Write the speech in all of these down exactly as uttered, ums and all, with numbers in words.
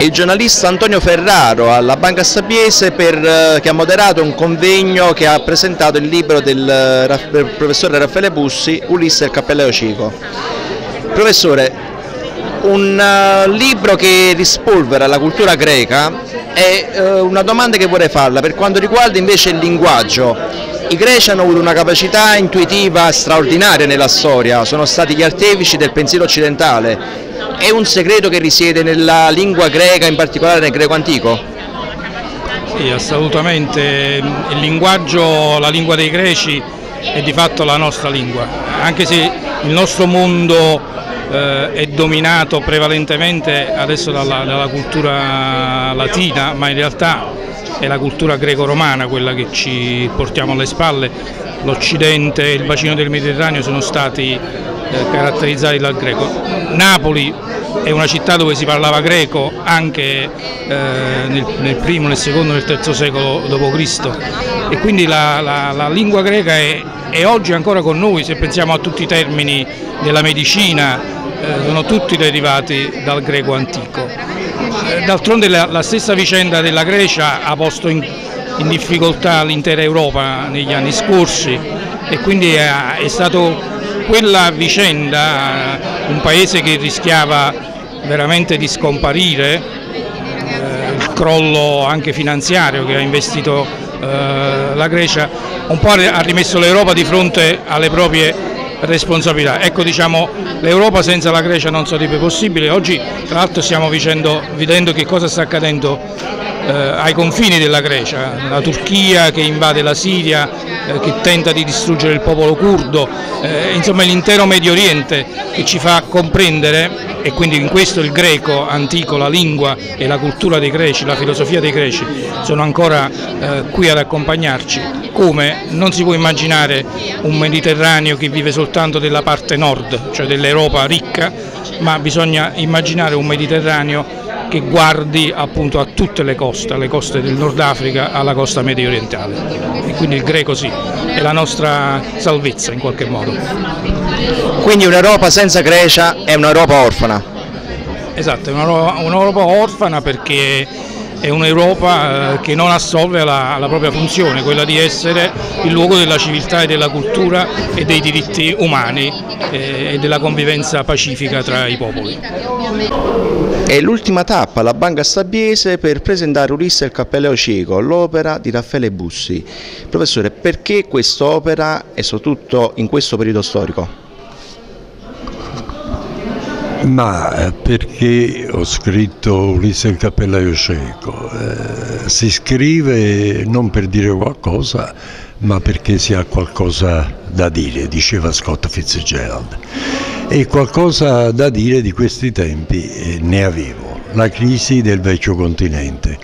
il giornalista Antonio Ferraro alla Banca Sabbiese per, eh, che ha moderato un convegno che ha presentato il libro del, eh, del professore Raffaele Bussi, Ulisse e il cappelleo cieco. Professore, un uh, libro che rispolvera la cultura greca è uh, una domanda che vorrei farla per quanto riguarda invece il linguaggio. I greci hanno avuto una capacità intuitiva straordinaria nella storia, sono stati gli artefici del pensiero occidentale. È un segreto che risiede nella lingua greca, in particolare nel greco antico? Sì, assolutamente. Il linguaggio, la lingua dei greci è di fatto la nostra lingua, anche se il nostro mondo eh, è dominato prevalentemente adesso dalla, dalla cultura latina, ma in realtà è la cultura greco-romana quella che ci portiamo alle spalle. L'Occidente e il bacino del Mediterraneo sono stati eh, caratterizzati dal greco. Napoli è una città dove si parlava greco anche eh, nel, nel primo, nel secondo, nel terzo secolo dopo Cristo, e quindi la, la, la lingua greca è, è oggi ancora con noi. Se pensiamo a tutti i termini della medicina, eh, sono tutti derivati dal greco antico. Eh, d'altronde la, la stessa vicenda della Grecia ha posto in, in difficoltà l'intera Europa negli anni scorsi, e quindi è, è stato quella vicenda, un paese che rischiava veramente di scomparire, eh, il crollo anche finanziario che ha investito eh, la Grecia, un po' ha rimesso l'Europa di fronte alle proprie responsabilità. Ecco, diciamo, l'Europa senza la Grecia non sarebbe possibile. Oggi tra l'altro stiamo vicendo, vedendo che cosa sta accadendo eh, ai confini della Grecia, la Turchia che invade la Siria, eh, che tenta di distruggere il popolo curdo, eh, insomma l'intero Medio Oriente, che ci fa comprendere, e quindi in questo il greco antico, la lingua e la cultura dei greci, la filosofia dei greci sono ancora eh, qui ad accompagnarci, come non si può immaginare un Mediterraneo che vive soltanto della parte nord, cioè dell'Europa ricca, ma bisogna immaginare un Mediterraneo che guardi appunto a tutte le coste, alle coste del Nord Africa, alla costa medio orientale, e quindi il greco sì, è la nostra salvezza in qualche modo. Quindi un'Europa senza Grecia è un'Europa orfana? Esatto, è un'Europa orfana perché è un'Europa che non assolve alla, alla propria funzione, quella di essere il luogo della civiltà e della cultura e dei diritti umani e della convivenza pacifica tra i popoli. È l'ultima tappa alla Banca Sabbiese per presentare Ulisse e il cappelleo cieco, l'opera di Raffaele Bussi. Professore, perché quest'opera e soprattutto in questo periodo storico? Ma perché ho scritto Ulisse e il cappelleo cieco? Eh, si scrive non per dire qualcosa, ma perché si ha qualcosa da dire, diceva Scott Fitzgerald. E qualcosa da dire di questi tempi eh, ne avevo, la crisi del vecchio continente.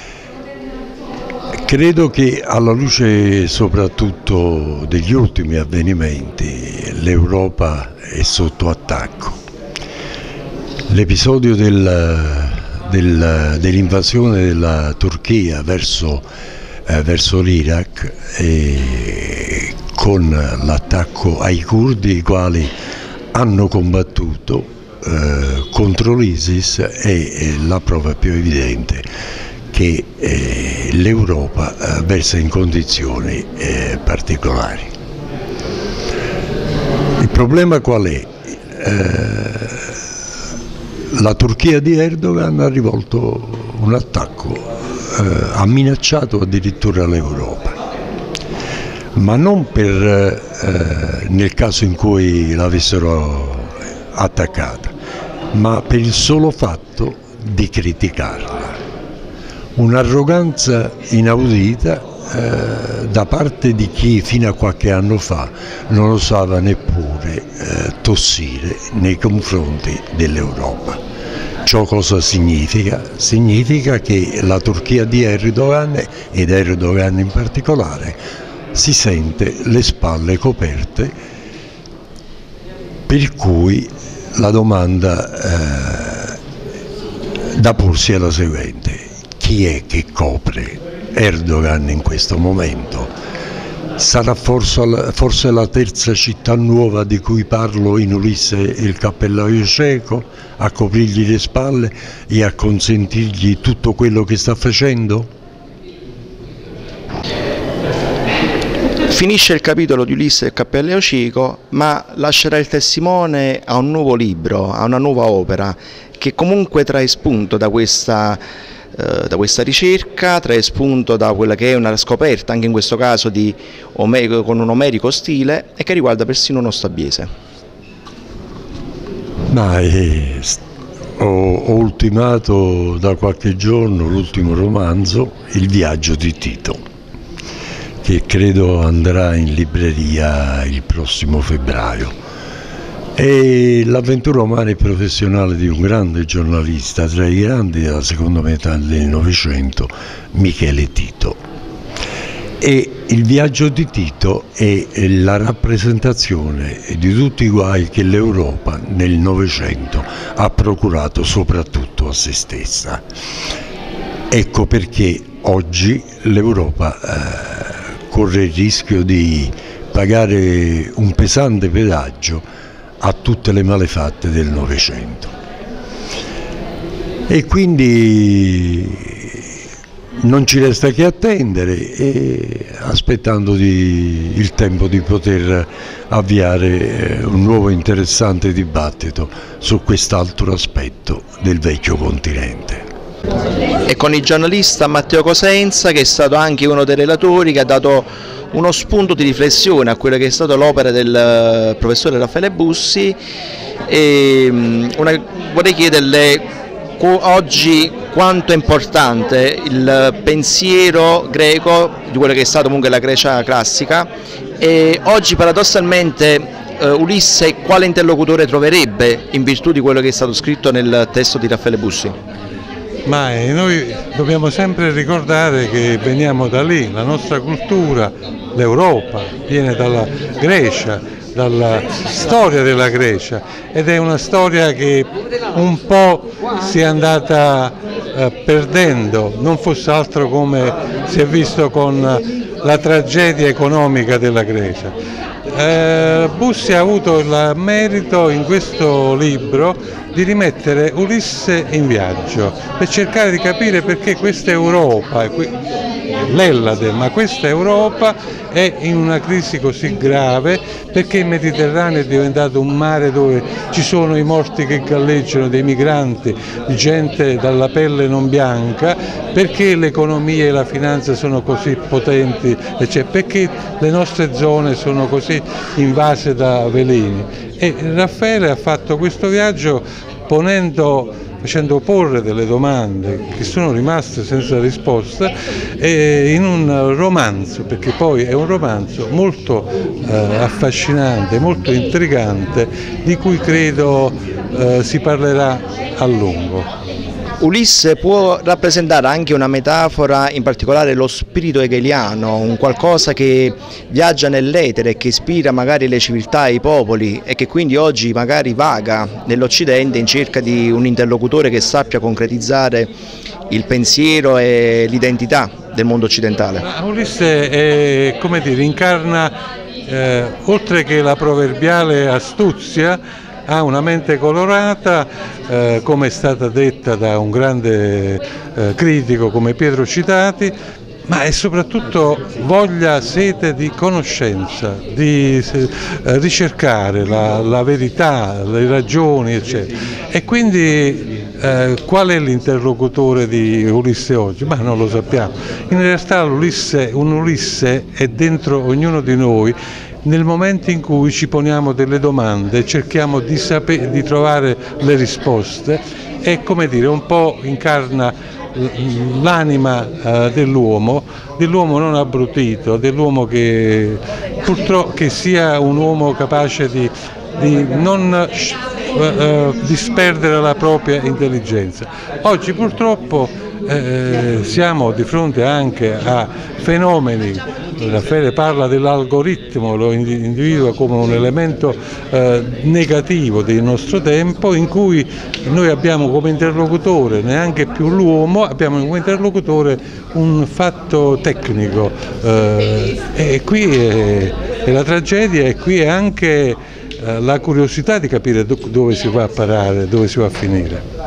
Credo che alla luce soprattutto degli ultimi avvenimenti l'Europa è sotto attacco. L'episodio del, del, dell'invasione della Turchia verso, eh, verso l'Iraq, eh, con l'attacco ai curdi, i quali hanno combattuto eh, contro l'ISIS, è, è la prova più evidente che eh, l'Europa eh, versa in condizioni eh, particolari. Il problema qual è? Eh, La Turchia di Erdogan ha rivolto un attacco, eh, ha minacciato addirittura l'Europa, ma non per, eh, nel caso in cui l'avessero attaccata, ma per il solo fatto di criticarla. Un'arroganza inaudita eh, da parte di chi fino a qualche anno fa non osava neppure eh, tossire nei confronti dell'Europa. Ciò cosa significa? Significa che la Turchia di Erdogan, ed Erdogan in particolare, si sente le spalle coperte, per cui la domanda eh, da porsi è la seguente: chi è che copre Erdogan in questo momento? Sarà forse, forse la terza città nuova di cui parlo in Ulisse e il cappellaio cieco, a coprirgli le spalle e a consentirgli tutto quello che sta facendo? Finisce il capitolo di Ulisse e il cappellaio cieco, ma lascerà il testimone a un nuovo libro, a una nuova opera, che comunque trae spunto da questa, eh, da questa ricerca, trae spunto da quella che è una scoperta, anche in questo caso di Omerico, con un omerico stile, e che riguarda persino uno Stabiese. Ma eh, ho, ho ultimato da qualche giorno l'ultimo romanzo, Il viaggio di Tito, che credo andrà in libreria il prossimo febbraio. È l'avventura umana e professionale di un grande giornalista, tra i grandi della seconda metà del Novecento, Michele Tito. E il viaggio di Tito è la rappresentazione di tutti i guai che l'Europa nel Novecento ha procurato soprattutto a se stessa. Ecco perché oggi l'Europa eh, corre il rischio di pagare un pesante pedaggio a tutte le malefatte del Novecento. E quindi non ci resta che attendere, e aspettando di, il tempo di poter avviare un nuovo interessante dibattito su quest'altro aspetto del vecchio continente. E con il giornalista Matteo Cosenza, che è stato anche uno dei relatori, che ha dato uno spunto di riflessione a quella che è stata l'opera del professore Raffaele Bussi. E una, vorrei chiederle oggi quanto è importante il pensiero greco, di quello che è stata comunque la Grecia classica, e oggi paradossalmente uh, Ulisse quale interlocutore troverebbe in virtù di quello che è stato scritto nel testo di Raffaele Bussi? Ma noi dobbiamo sempre ricordare che veniamo da lì, la nostra cultura, l'Europa viene dalla Grecia, dalla storia della Grecia, ed è una storia che un po' si è andata eh, perdendo, non fosse altro come si è visto con la tragedia economica della Grecia. Eh, Bussi ha avuto il merito in questo libro di rimettere Ulisse in viaggio per cercare di capire perché questa Europa, l'Ellade, ma questa Europa è in una crisi così grave, perché il Mediterraneo è diventato un mare dove ci sono i morti che galleggiano, dei migranti, di gente dalla pelle non bianca, perché l'economia e la finanza sono così potenti, cioè perché le nostre zone sono così invase da veleni. E Raffaele ha fatto questo viaggio ponendo, facendo porre delle domande che sono rimaste senza risposta, e in un romanzo, perché poi è un romanzo molto eh, affascinante, molto intrigante, di cui credo eh, si parlerà a lungo. Ulisse può rappresentare anche una metafora, in particolare lo spirito hegeliano, un qualcosa che viaggia nell'etere e che ispira magari le civiltà e i popoli, e che quindi oggi magari vaga nell'Occidente in cerca di un interlocutore che sappia concretizzare il pensiero e l'identità del mondo occidentale. Ma Ulisse è, come dire, incarna, eh, oltre che la proverbiale astuzia, ha una mente colorata, eh, come è stata detta da un grande eh, critico come Pietro Citati, ma è soprattutto voglia, sete di conoscenza, di eh, ricercare la, la verità, le ragioni, eccetera. E quindi eh, qual è l'interlocutore di Ulisse oggi? Ma non lo sappiamo. In realtà l'Ulisse, un Ulisse è dentro ognuno di noi, nel momento in cui ci poniamo delle domande, cerchiamo di, sapere, di trovare le risposte, e, come dire, un po' incarna l'anima uh, dell'uomo, dell'uomo non abbrutito, dell'uomo che purtroppo che sia un uomo capace di, di non uh, uh, disperdere la propria intelligenza. Oggi purtroppo eh, siamo di fronte anche a fenomeni. Raffaele parla dell'algoritmo, lo individua come un elemento eh, negativo del nostro tempo, in cui noi abbiamo come interlocutore neanche più l'uomo, abbiamo come interlocutore un fatto tecnico, eh, e qui è, è la tragedia, e qui è anche eh, la curiosità di capire dove si va a parare, dove si va a finire.